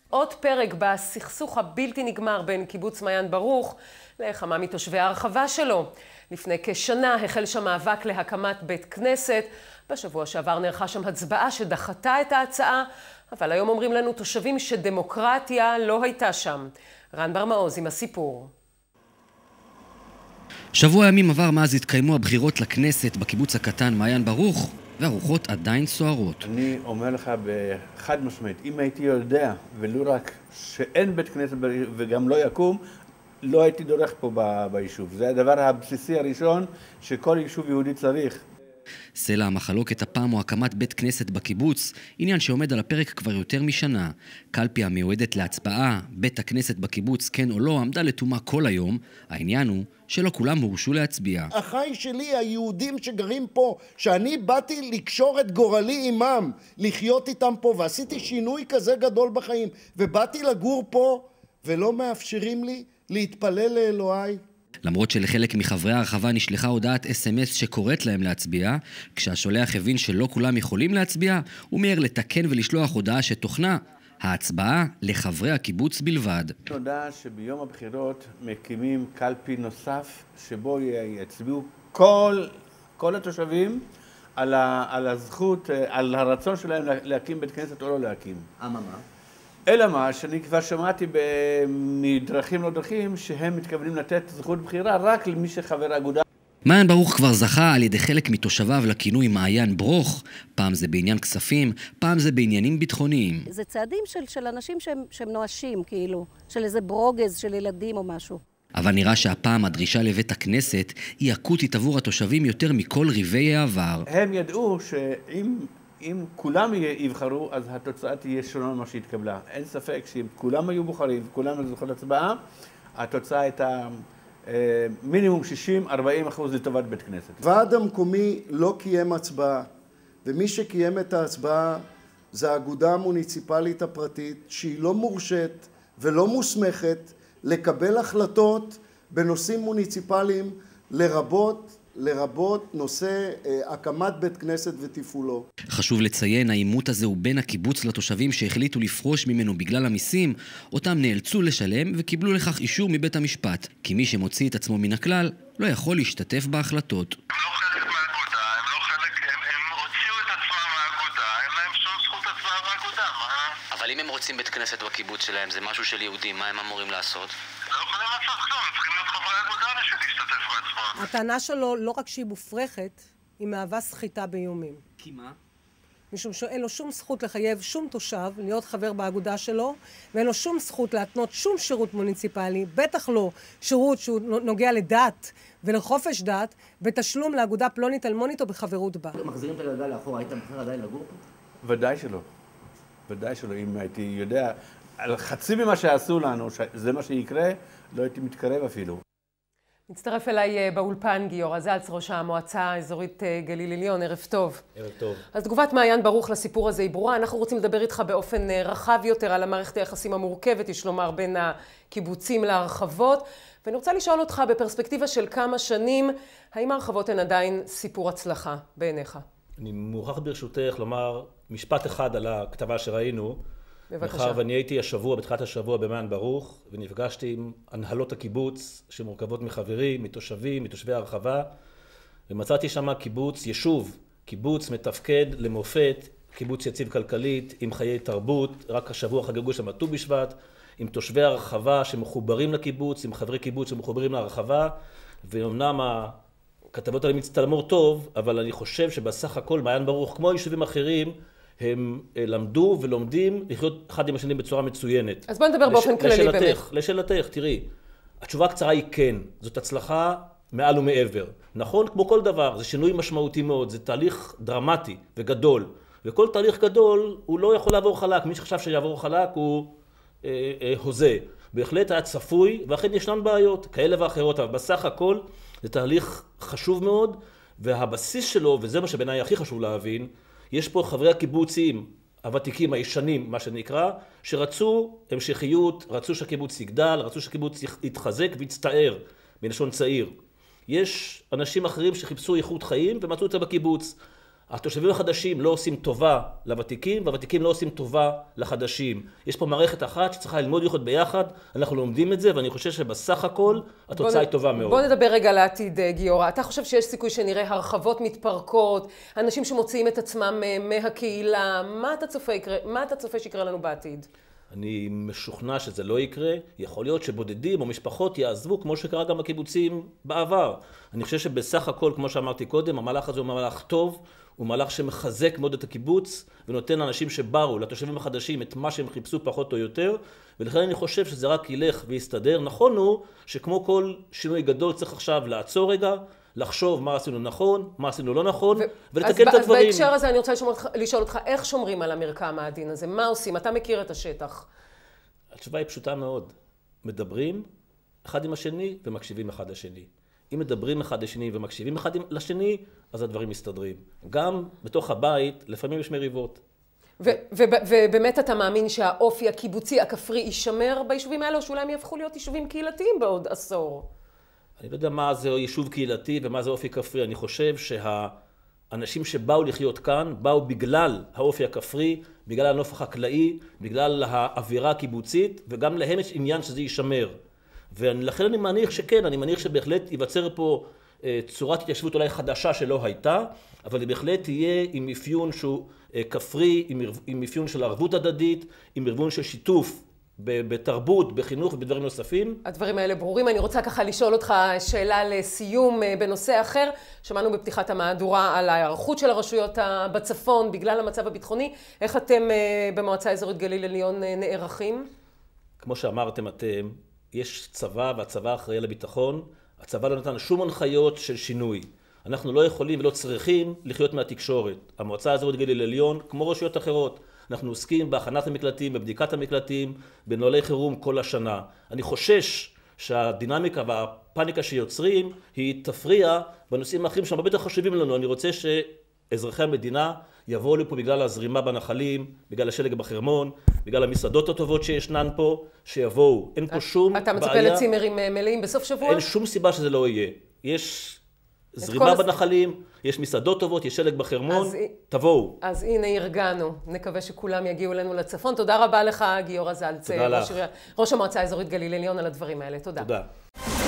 עוד פרק בסכסוך הבלתי נגמר בין קיבוץ מעיין ברוך לכמה מתושבי הרחבה שלו. לפני כשנה החל שם מאבק להקמת בית כנסת. בשבוע שעבר נערכה שם הצבעה שדחתה את ההצעה, אבל היום אומרים לנו תושבים שדמוקרטיה לא הייתה שם. רן בר מעוז עם הסיפור. שבוע ימים עבר מאז התקיימו הבחירות לכנסת בקיבוץ הקטן מעיין ברוך, והרוחות עדיין סוערות. אני אומר לך בחד משמעית, אם הייתי יודע, ולא רק שאין בית כנסת וגם לא יקום, לא הייתי דורך פה ביישוב. זה הדבר הבסיסי הראשון שכל יישוב יהודי צריך. סלע המחלוקת הפעם הוא הקמת בית כנסת בקיבוץ, עניין שעומד על הפרק כבר יותר משנה. קלפי המיועדת להצבעה, בית הכנסת בקיבוץ כן או לא, עמדה לתומה כל היום. העניין הוא שלא כולם הורשו להצביע. החי שלי, היהודים שגרים פה, שאני באתי לקשור את גורלי עמם, לחיות איתם פה, ועשיתי שינוי כזה גדול בחיים, ובאתי לגור פה, ולא מאפשרים לי להתפלל לאלוהי. למרות שלחלק מחברי הרחבה נשלחה הודעת SMS שקוראת להם להצביע, כשהשולח הבין שלא כולם יכולים להצביע, הוא מיהר לתקן ולשלוח הודעה שתוכנה ההצבעה לחברי הקיבוץ בלבד. הודעה שביום הבחירות מקימים קלפי נוסף שבו יצביעו כל התושבים על הזכות, על הרצון שלהם להקים בית כנסת או לא להקים. מה? אלא מה, שאני כבר שמעתי מדרכים לא דרכים שהם מתכוונים לתת זכות בחירה רק למי שחבר אגודה. מעיין ברוך כבר זכה על ידי חלק מתושביו לכינוי מעיין ברוך, פעם זה בעניין כספים, פעם זה בעניינים ביטחוניים. זה צעדים של אנשים שהם נואשים, כאילו, של איזה ברוגז של ילדים או משהו. אבל נראה שהפעם הדרישה לבית הכנסת היא אקוטית עבור התושבים יותר מכל ריבי העבר. הם ידעו שאם כולם יבחרו, אז התוצאה תהיה שונה ממה שהתקבלה. אין ספק שאם כולם היו בוחרים, כולם זוכות הצבעה, התוצאה הייתה מינימום 60-40% לטובת בית כנסת. ועד המקומי לא קיים הצבעה, ומי שקיים את ההצבעה זה האגודה המוניציפלית הפרטית, שהיא לא מורשת ולא מוסמכת לקבל החלטות בנושאים מוניציפליים, לרבות נושא הקמת בית כנסת ותפעולו. חשוב לציין, העימות הזה הוא בין הקיבוץ לתושבים שהחליטו לפרוש ממנו בגלל המיסים, אותם נאלצו לשלם וקיבלו לכך אישור מבית המשפט, כי מי שמוציא את עצמו מן הכלל לא יכול להשתתף בהחלטות. הם לא חלק מהאגודה, הם הוציאו את עצמם מהאגודה, אין להם שום זכות הצבעה באגודה, מה? אבל אם הם רוצים בית כנסת בקיבוץ שלהם, זה משהו של יהודים, מה הם אמורים לעשות? לא יכולים לעשות כלום, הם צריכים להיות חברי אגודה בשביל להשתתף בהצבעה. הטענה שלו לא רק שהיא מופרכת, היא מהווה סחיטה באיומים. כי מה? משום שאין לו שום זכות לחייב שום תושב להיות חבר באגודה שלו, ואין לו שום זכות להתנות שום שירות מוניציפלי, בטח לא שירות שהוא נוגע לדת ולחופש דת, בתשלום לאגודה פלונית אלמונית או בחברות בה. מחזירים את הגלגל לאחור, היית מחר עדיין לגור פה? ודאי שלא. ודאי שלא. אם הייתי יודע על חצי ממה שעשו לנו, זה מה שיקרה, לא הייתי מתקרב אפילו. מצטרף אליי באולפן גיורא זלץ, ראש המועצה האזורית גליל עליון. ערב טוב. ערב טוב. אז תגובת מעיין ברוך לסיפור הזה היא ברורה. אנחנו רוצים לדבר איתך באופן רחב יותר על המערכת היחסים המורכבת, יש לומר, בין הקיבוצים להרחבות. ואני רוצה לשאול אותך בפרספקטיבה של כמה שנים, האם ההרחבות הן עדיין סיפור הצלחה בעיניך? אני מוכרח ברשותך לומר משפט אחד על הכתבה שראינו. בבקשה. מאחר ואני הייתי בתחילת השבוע במעיין ברוך, ונפגשתי עם הנהלות הקיבוץ, שמורכבות מחברים, מתושבים, מתושבי הרחבה, ומצאתי שם קיבוץ מתפקד למופת, קיבוץ יציב כלכלית, עם חיי תרבות, רק השבוע חגגו שם ט"ו בשבט, עם תושבי הרחבה שמחוברים לקיבוץ, עם חברי קיבוץ שמחוברים להרחבה, ואומנם הכתבות האלה מצטלמות טוב, אבל אני חושב שבסך הכל מעיין ברוך, כמו יישובים אחרים, הם למדו ולומדים לחיות אחד עם השני בצורה מצוינת. אז בוא נדבר באופן כללי באמת. לשאלתך, תראי, התשובה הקצרה היא כן, זאת הצלחה מעל ומעבר. נכון, כמו כל דבר, זה שינוי משמעותי מאוד, זה תהליך דרמטי וגדול, וכל תהליך גדול הוא לא יכול לעבור חלק, מי שחשב שיעבור חלק הוא הוזה. בהחלט היה צפוי, ואכן ישנן בעיות כאלה ואחרות, אבל בסך הכל זה תהליך חשוב מאוד, והבסיס שלו, וזה מה שבעיניי הכי חשוב להבין, יש פה חברי הקיבוצים הוותיקים, הישנים, מה שנקרא, שרצו המשכיות, רצו שהקיבוץ יגדל, רצו שהקיבוץ יתחזק ויצטער, בלשון צעיר. יש אנשים אחרים שחיפשו איכות חיים ומצאו את זה בקיבוץ. התושבים החדשים לא עושים טובה לוותיקים, והוותיקים לא עושים טובה לחדשים. יש פה מערכת אחת שצריכה ללמוד לחיות ביחד, אנחנו לומדים את זה, ואני חושב שבסך הכל התוצאה היא טובה מאוד. בוא נדבר רגע על העתיד, גיורא. אתה חושב שיש סיכוי שנראה הרחבות מתפרקות, אנשים שמוציאים את עצמם מהקהילה? מה אתה צופה שיקרה לנו בעתיד? אני משוכנע שזה לא יקרה. יכול להיות שבודדים או משפחות יעזבו, כמו שקרה גם בקיבוצים בעבר. אני חושב שבסך הכל, כמו שאמרתי קודם, המהלך הזה הוא מהלך טוב, הוא מהלך שמחזק מאוד את הקיבוץ, ונותן לאנשים שבאו, לתושבים החדשים, את מה שהם חיפשו פחות או יותר, ולכן אני חושב שזה רק ילך ויסתדר. נכון הוא שכמו כל שינוי גדול צריך עכשיו לעצור רגע, לחשוב מה עשינו נכון, מה עשינו לא נכון, ולתקן את הדברים. אז בהקשר הזה אני רוצה לשאול אותך, איך שומרים על המרקם העדין הזה? מה עושים? אתה מכיר את השטח. התשובה היא פשוטה מאוד. מדברים אחד עם השני ומקשיבים אחד לשני. אם מדברים אחד לשני ומקשיבים אחד לשני, אז הדברים מסתדרים. גם בתוך הבית, לפעמים יש מריבות. ובאמת אתה מאמין שהאופי הקיבוצי, הכפרי, יישמר ביישובים האלה, או שאולי הם יהפכו להיות יישובים קהילתיים בעוד עשור? אני לא יודע מה זה יישוב קהילתי ומה זה אופי כפרי. אני חושב שהאנשים שבאו לחיות כאן, באו בגלל האופי הכפרי, בגלל הנוף החקלאי, בגלל האווירה הקיבוצית, וגם להם יש עניין שזה יישמר. ולכן אני מניח שכן, אני מניח שבהחלט ייווצר פה צורת התיישבות אולי חדשה שלא הייתה, אבל היא בהחלט תהיה עם אפיון שהוא כפרי, עם אפיון של ערבות הדדית, עם ארגון של שיתוף בתרבות, בחינוך ובדברים נוספים. הדברים האלה ברורים. אני רוצה ככה לשאול אותך שאלה לסיום בנושא אחר. שמענו בפתיחת המהדורה על ההיערכות של הרשויות בצפון בגלל המצב הביטחוני. איך אתם במועצה האזורית גליל עליון נערכים? כמו שאמרתם אתם, יש צבא והצבא אחראי על הביטחון. הצבא לא נתן שום הנחיות של שינוי. אנחנו לא יכולים ולא צריכים לחיות מהתקשורת. המועצה האזורית גליל עליון, כמו רשויות אחרות, אנחנו עוסקים בהכנת המקלטים, בבדיקת המקלטים, בנוהלי חירום כל השנה. אני חושש שהדינמיקה והפאניקה שיוצרים היא תפריע בנושאים האחרים שהם הרבה יותר חשובים לנו. אני רוצה שאזרחי המדינה יבואו לפה בגלל הזרימה בנחלים, בגלל השלג בחרמון, בגלל המסעדות הטובות שישנן פה, שיבואו. אין פה שום בעיה. אתה מצפה לצימרים מלאים בסוף שבוע? אין שום סיבה שזה לא יהיה. יש זרימה בנחלים, יש מסעדות טובות, יש שלג בחרמון, תבואו. אז הנה הרגענו, נקווה שכולם יגיעו לנו לצפון. תודה רבה לך, גיורא זלץ, ראש המועצה האזורית גליל עליון, על הדברים האלה. תודה. תודה.